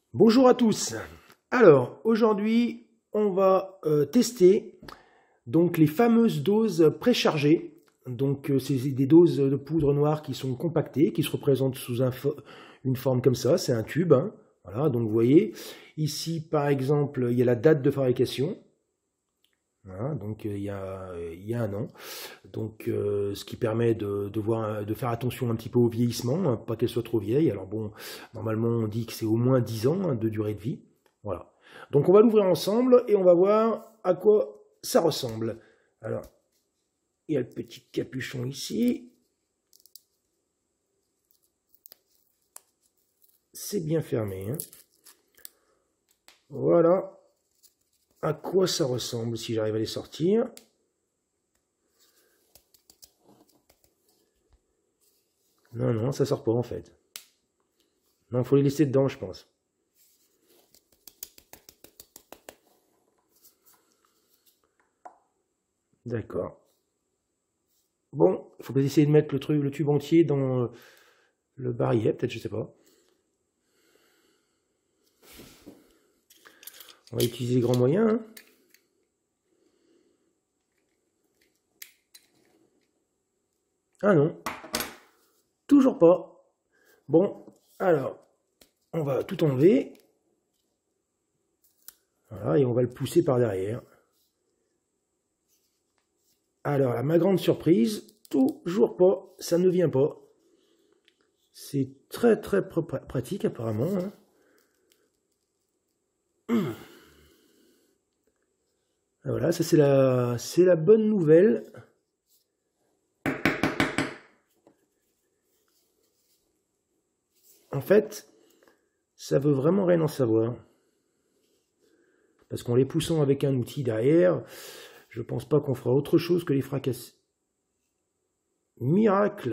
Bonjour à tous. Alors, aujourd'hui, on va tester donc les fameuses doses préchargées. Donc, c'est des doses de poudre noire qui sont compactées, qui se représentent sous une forme comme ça. C'est un tube, hein. Voilà, donc vous voyez, ici, par exemple, il y a la date de fabrication. Voilà, donc il y a un an. Donc, ce qui permet de faire attention un petit peu au vieillissement, hein, pas qu'elle soit trop vieille. Alors bon, normalement on dit que c'est au moins 10 ans, hein, de durée de vie. Voilà. Donc on va l'ouvrir ensemble et on va voir à quoi ça ressemble. Alors, il y a le petit capuchon ici. C'est bien fermé, hein. Voilà à quoi ça ressemble si j'arrive à les sortir. Non, non, ça sort pas en fait. Non, il faut les laisser dedans, je pense. D'accord. Bon, il faut essayer de mettre le tube entier dans le barillet, peut-être, je sais pas. On va utiliser les grands moyens, hein. Ah non, toujours pas. Bon, alors, on va tout enlever. Voilà, et on va le pousser par derrière. Alors, à ma grande surprise, toujours pas, ça ne vient pas. C'est très très pratique apparemment, hein. Voilà, ça c'est la bonne nouvelle. En fait, ça veut vraiment rien en savoir. Parce qu'en les poussant avec un outil derrière, je pense pas qu'on fera autre chose que les fracasser. Miracle!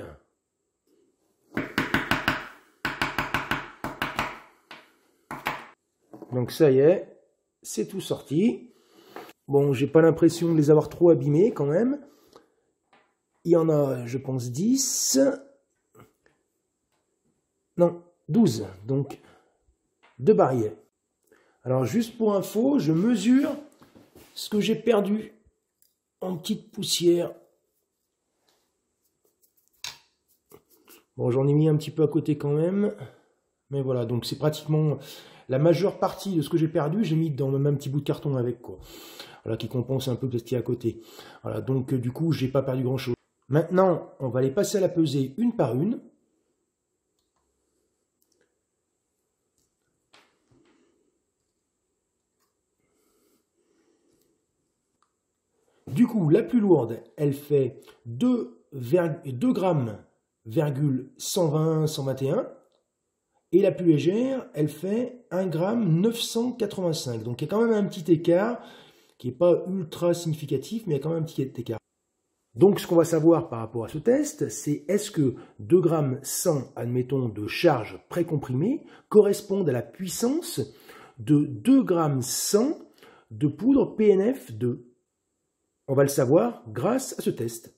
Donc ça y est, c'est tout sorti. Bon, j'ai pas l'impression de les avoir trop abîmés quand même. Il y en a, je pense, 10. Non, 12. Donc, 2 barillets. Alors, juste pour info, je mesure ce que j'ai perdu en petite poussière. Bon, j'en ai mis un petit peu à côté quand même. Mais voilà, donc c'est pratiquement la majeure partie de ce que j'ai perdu, j'ai mis dans le même petit bout de carton avec, quoi. Voilà, qui compense un peu ce qu'il y a à côté. Voilà, donc du coup, j'ai pas perdu grand chose. Maintenant, on va les passer à la pesée une par une. Du coup, la plus lourde, elle fait 2 grammes, 120, 121. Et la plus légère, elle fait 1 gramme 985. Donc il y a quand même un petit écart qui n'est pas ultra significatif, mais il y a quand même un petit écart. Donc ce qu'on va savoir par rapport à ce test, c'est est-ce que 2 grammes 100, admettons, de charge précomprimée correspondent à la puissance de 2 grammes 100 de poudre PNF2. On va le savoir grâce à ce test.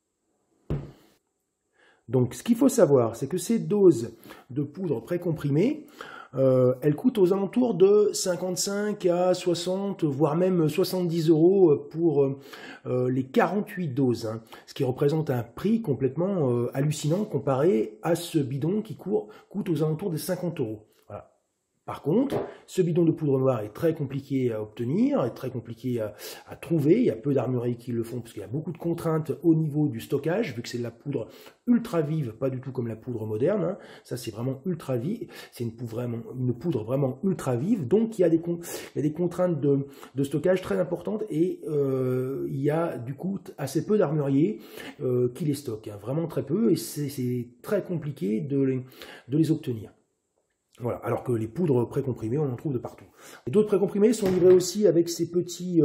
Donc ce qu'il faut savoir, c'est que ces doses de poudre précomprimée, elles coûtent aux alentours de 55 à 60, voire même 70 € pour les 48 doses, hein, ce qui représente un prix complètement hallucinant comparé à ce bidon qui coûte aux alentours des 50 €. Voilà. Par contre, ce bidon de poudre noire est très compliqué à obtenir, est très compliqué à trouver. Il y a peu d'armureries qui le font parce qu'il y a beaucoup de contraintes au niveau du stockage, vu que c'est de la poudre ultra vive, pas du tout comme la poudre moderne, hein. Ça, c'est vraiment ultra vive. C'est une poudre vraiment ultra vive. Donc, il y a des contraintes de stockage très importantes et il y a du coup assez peu d'armuriers qui les stockent, hein. Vraiment très peu, et c'est très compliqué de les obtenir. Voilà, alors que les poudres précomprimées, on en trouve de partout. Et d'autres précomprimés sont livrés aussi avec ces petites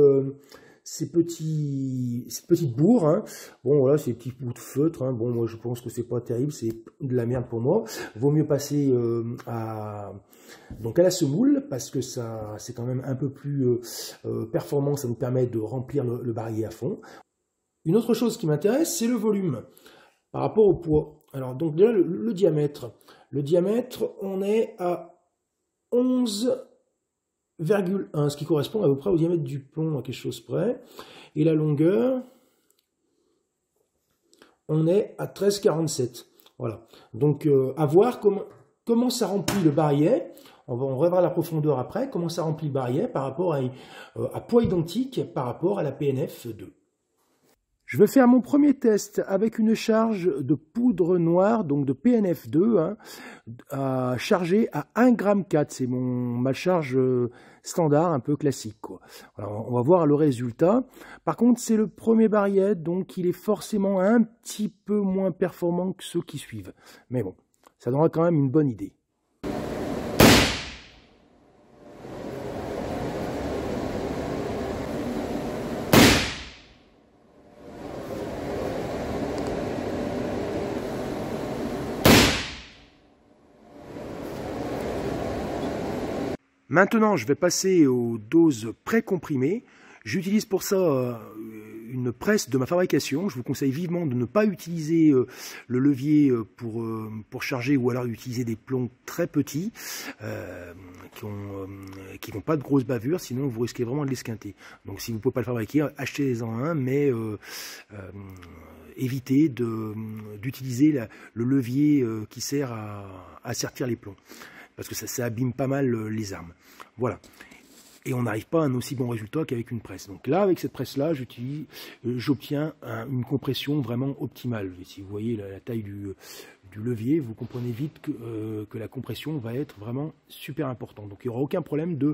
bourres, hein. Bon, voilà, ces petits bouts de feutre, hein. Bon, moi, je pense que c'est pas terrible, c'est de la merde pour moi. Vaut mieux passer à la semoule, parce que ça, c'est quand même un peu plus performant, ça nous permet de remplir le barillet à fond. Une autre chose qui m'intéresse, c'est le volume par rapport au poids. Alors, donc là, le diamètre. Le diamètre, on est à 11,1, ce qui correspond à peu près au diamètre du plomb à quelque chose près. Et la longueur, on est à 13,47. Voilà. Donc, à voir comment ça remplit le barillet. On va voir la profondeur après, comment ça remplit le barillet par rapport à poids identique par rapport à la PNF2. Je vais faire mon premier test avec une charge de poudre noire, donc de PNF2, hein, chargée à 1,4 g. C'est ma charge standard, un peu classique, quoi. Alors, on va voir le résultat. Par contre, c'est le premier barillet, donc il est forcément un petit peu moins performant que ceux qui suivent. Mais bon, ça donnera quand même une bonne idée. Maintenant, je vais passer aux doses précomprimées. J'utilise pour ça une presse de ma fabrication. Je vous conseille vivement de ne pas utiliser le levier pour charger, ou alors utiliser des plombs très petits qui n'ont pas de grosses bavures, sinon vous risquez vraiment de l'esquinter. Donc si vous ne pouvez pas le fabriquer, achetez-en un, mais évitez d'utiliser le levier qui sert à sertir les plombs, parce que ça abîme pas mal les armes. Voilà. Et on n'arrive pas à un aussi bon résultat qu'avec une presse. Donc là, avec cette presse-là, j'obtiens une compression vraiment optimale. Et si vous voyez la taille du levier, vous comprenez vite que la compression va être vraiment super importante. Donc il n'y aura aucun problème de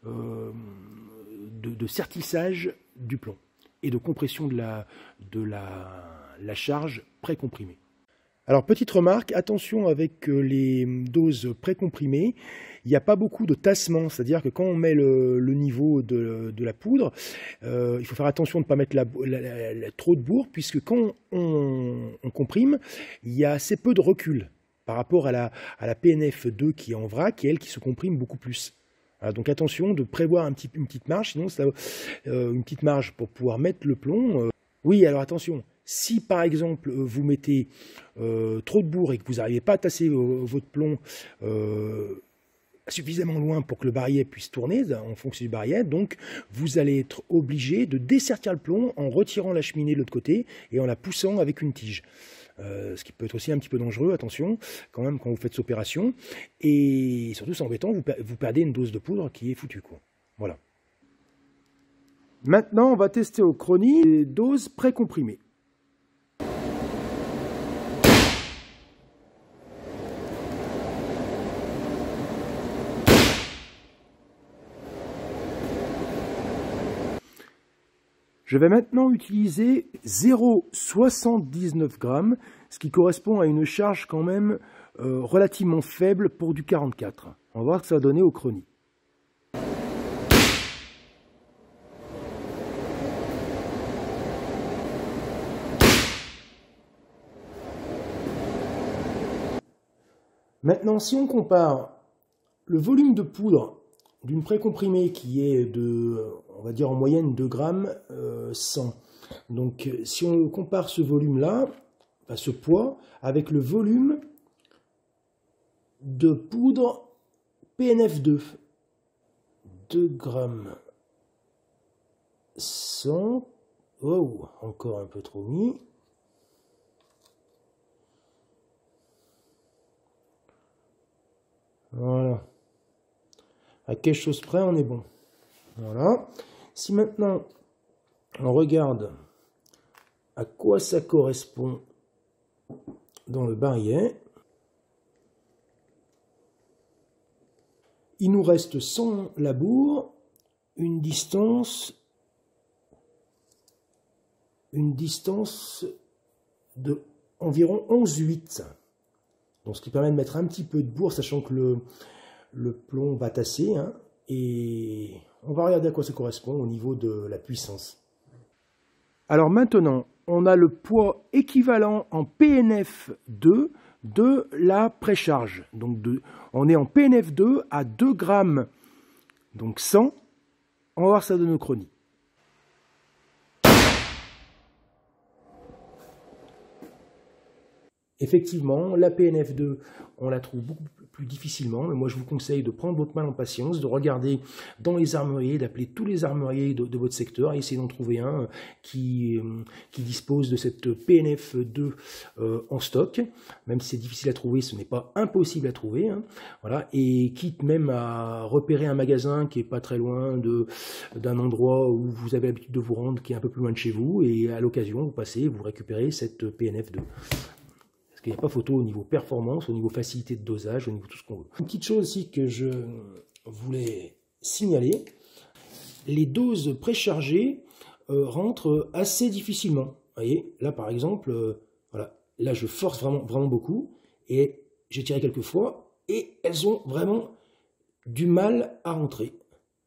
sertissage du plomb et de compression de la charge précomprimée. Alors, petite remarque, attention avec les doses précomprimées, il n'y a pas beaucoup de tassement, c'est-à-dire que quand on met le niveau de la poudre, il faut faire attention de ne pas mettre trop de bourre, puisque quand on comprime, il y a assez peu de recul par rapport à la PNF2 qui est en vrac et elle qui se comprime beaucoup plus. Donc attention de prévoir une petite marge, sinon une petite marge pour pouvoir mettre le plomb. Oui, alors attention. Si par exemple vous mettez trop de bourre et que vous n'arrivez pas à tasser votre plomb suffisamment loin pour que le barillet puisse tourner en fonction du barillet, donc vous allez être obligé de dessertir le plomb en retirant la cheminée de l'autre côté et en la poussant avec une tige. Ce qui peut être aussi un petit peu dangereux, attention, quand même, quand vous faites cette opération. Et surtout, c'est embêtant, vous perdez une dose de poudre qui est foutue, quoi. Voilà. Maintenant, on va tester au chronie les doses précomprimées. Je vais maintenant utiliser 0,79 g, ce qui correspond à une charge quand même relativement faible pour du 44. On va voir ce que ça va donner au chronie. Maintenant, si on compare le volume de poudre d'une précomprimée qui est de, on va dire en moyenne 2 grammes 100. Donc si on compare ce volume-là, enfin, ce poids, avec le volume de poudre PNF2, 2 grammes 100, oh, encore un peu trop mis. Voilà. À quelque chose près, on est bon. Voilà. Si maintenant, on regarde à quoi ça correspond dans le barillet, il nous reste sans labour une distance de environ 11,8. Donc, ce qui permet de mettre un petit peu de bourre, sachant que le plomb va tasser, hein, et on va regarder à quoi ça correspond au niveau de la puissance. Alors maintenant, on a le poids équivalent en PNF2 de la précharge. Donc on est en PNF2 à 2 grammes, donc 100. On va voir ça de nos chronies. Effectivement, la PNF2, on la trouve beaucoup plus difficilement, mais moi je vous conseille de prendre votre mal en patience, de regarder dans les armuriers, d'appeler tous les armuriers de votre secteur et essayer d'en trouver un qui dispose de cette PNF2 en stock. Même si c'est difficile à trouver, ce n'est pas impossible à trouver. Hein. Voilà. Et quitte même à repérer un magasin qui est pas très loin d'un endroit où vous avez l'habitude de vous rendre, qui est un peu plus loin de chez vous, et à l'occasion, vous passez, vous récupérez cette PNF2. Il n'y a pas photo au niveau performance, au niveau facilité de dosage, au niveau tout ce qu'on veut. Une petite chose aussi que je voulais signaler, les doses préchargées rentrent assez difficilement. Vous voyez, là par exemple, voilà, là je force vraiment beaucoup, et j'ai tiré quelques fois, et elles ont vraiment du mal à rentrer.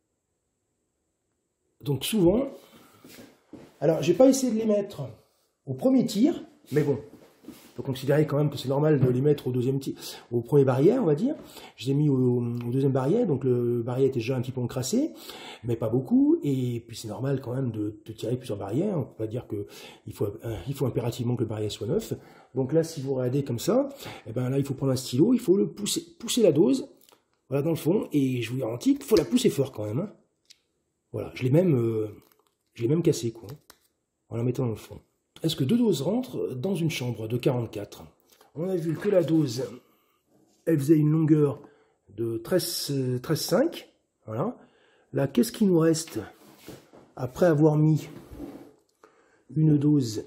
Donc souvent, alors j'ai pas essayé de les mettre au premier tir, mais bon, il faut considérer quand même que c'est normal de les mettre au premier barrière, on va dire. Je les ai mis au deuxième barrière, donc le barrière était déjà un petit peu encrassé, mais pas beaucoup. Et puis c'est normal quand même de tirer plusieurs barrières. On peut pas dire qu'il faut impérativement que le barrière soit neuf. Donc là, si vous regardez comme ça, eh ben là, il faut prendre un stylo, il faut le pousser la dose, voilà, dans le fond, et je vous garantis qu'il faut la pousser fort quand même. Hein. Voilà, je l'ai même cassé, quoi, en la mettant dans le fond. Est-ce que deux doses rentrent dans une chambre de 44? On a vu que la dose, elle faisait une longueur de 13,5. Voilà. Là, qu'est-ce qui nous reste après avoir mis une dose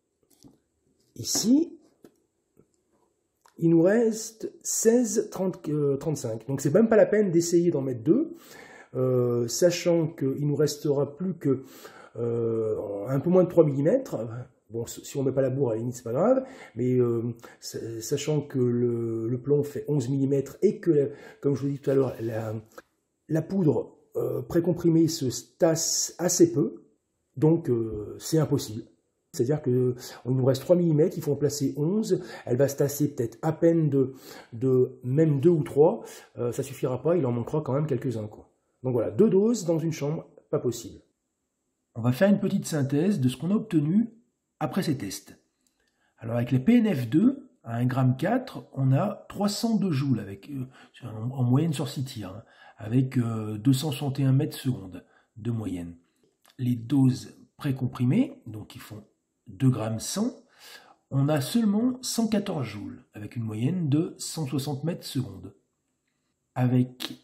ici? Il nous reste 16,35. Donc, c'est même pas la peine d'essayer d'en mettre deux, sachant qu'il nous restera plus que un peu moins de 3 mm. Bon, si on ne met pas la bourre, à la limite, c'est pas grave, mais sachant que le plomb fait 11 mm et que, comme je vous l'ai dit tout à l'heure, la poudre précomprimée se tasse assez peu, donc c'est impossible. C'est-à-dire qu'il nous reste 3 mm, il faut en placer 11, elle va se tasser peut-être à peine de même 2 ou 3, ça suffira pas, il en manquera quand même quelques-uns. Donc voilà, 2 doses dans une chambre, pas possible. On va faire une petite synthèse de ce qu'on a obtenu après ces tests. Alors avec la PNF2, à 1,4 g, on a 302 joules avec, en moyenne sur 6 tirs, hein, avec 261 mètres secondes de moyenne. Les doses précomprimées, donc qui font 2,1 g, on a seulement 114 joules, avec une moyenne de 160 mètres secondes. Avec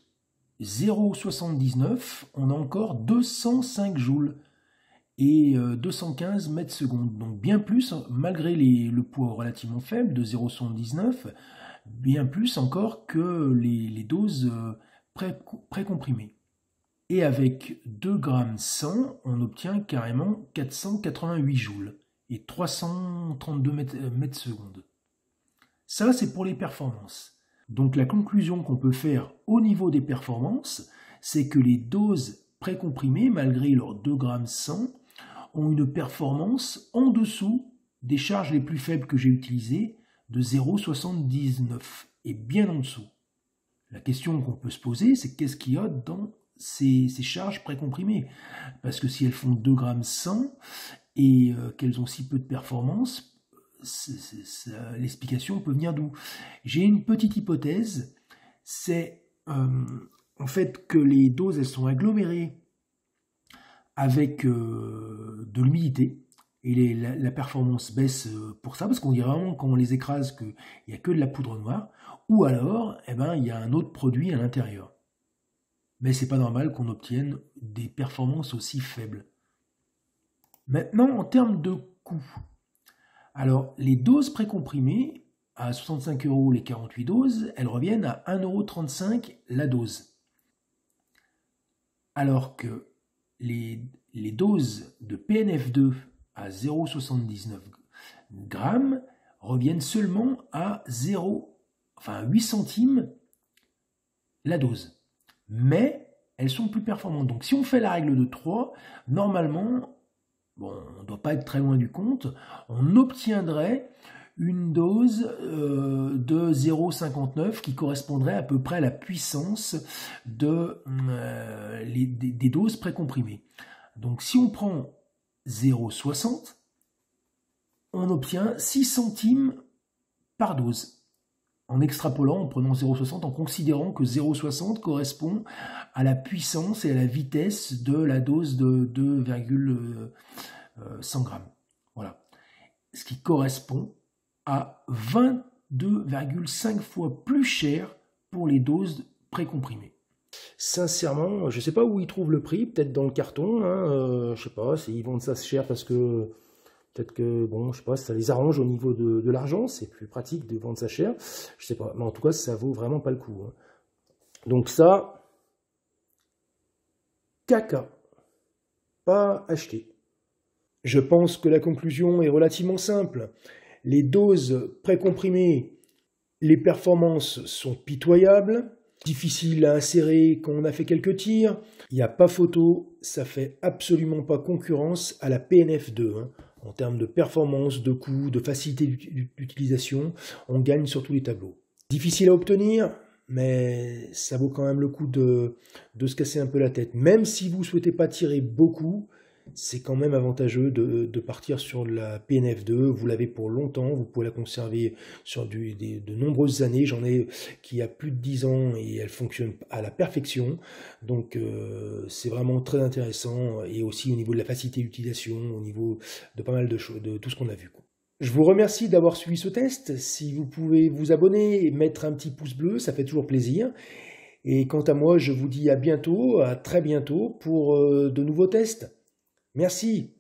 0,79, on a encore 205 joules, et 215 mètres secondes, donc bien plus, malgré le poids relativement faible de 0,79, bien plus encore que les doses précomprimées. Et avec 2,1 g, on obtient carrément 488 joules et 332 mètres secondes. Ça, c'est pour les performances. Donc la conclusion qu'on peut faire au niveau des performances, c'est que les doses précomprimées, malgré leurs 2,1 g, ont une performance en dessous des charges les plus faibles que j'ai utilisées, de 0,79, et bien en dessous. La question qu'on peut se poser, c'est qu'est-ce qu'il y a dans ces charges précomprimées? Parce que si elles font 2,1 g et qu'elles ont si peu de performance, l'explication peut venir d'où? J'ai une petite hypothèse, c'est en fait que les doses elles sont agglomérées avec de l'humidité, et la performance baisse pour ça, parce qu'on dirait vraiment quand on les écrase qu'il n'y a que de la poudre noire, ou alors eh ben, il y a un autre produit à l'intérieur. Mais c'est pas normal qu'on obtienne des performances aussi faibles. Maintenant, en termes de coût, alors les doses précomprimées, à 65 € les 48 doses, elles reviennent à 1,35 € la dose. Alors que les doses de PNF2 à 0,79 g reviennent seulement à 8 centimes la dose. Mais elles sont plus performantes. Donc si on fait la règle de 3, normalement, bon, on ne doit pas être très loin du compte, on obtiendrait une dose de 0,59 qui correspondrait à peu près à la puissance des doses précomprimées. Donc si on prend 0,60, on obtient 6 centimes par dose. En extrapolant, en prenant 0,60, en considérant que 0,60 correspond à la puissance et à la vitesse de la dose de 2,100 grammes. Voilà. Ce qui correspond à 22,5 fois plus cher pour les doses précomprimées. Sincèrement, je ne sais pas où ils trouvent le prix, peut-être dans le carton, hein, je sais pas, ils vendent ça cher parce que peut-être que, bon, je sais pas, ça les arrange au niveau de l'argent, c'est plus pratique de vendre ça cher, je sais pas, mais en tout cas, ça vaut vraiment pas le coup. Hein. Donc ça, caca, pas acheté. Je pense que la conclusion est relativement simple. Les doses précomprimées, les performances sont pitoyables, difficiles à insérer quand on a fait quelques tirs. Il n'y a pas photo, ça fait absolument pas concurrence à la PNF2. Hein. En termes de performance, de coût, de facilité d'utilisation, on gagne sur tous les tableaux. Difficile à obtenir, mais ça vaut quand même le coup de se casser un peu la tête. Même si vous ne souhaitez pas tirer beaucoup, c'est quand même avantageux de partir sur la PNF2. Vous l'avez pour longtemps, vous pouvez la conserver sur de nombreuses années. J'en ai qui a plus de 10 ans et elle fonctionne à la perfection. Donc c'est vraiment très intéressant et aussi au niveau de la facilité d'utilisation, au niveau de pas mal de choses, de tout ce qu'on a vu. Je vous remercie d'avoir suivi ce test. Si vous pouvez vous abonner et mettre un petit pouce bleu, ça fait toujours plaisir. Et quant à moi, je vous dis à bientôt, à très bientôt pour de nouveaux tests. Merci.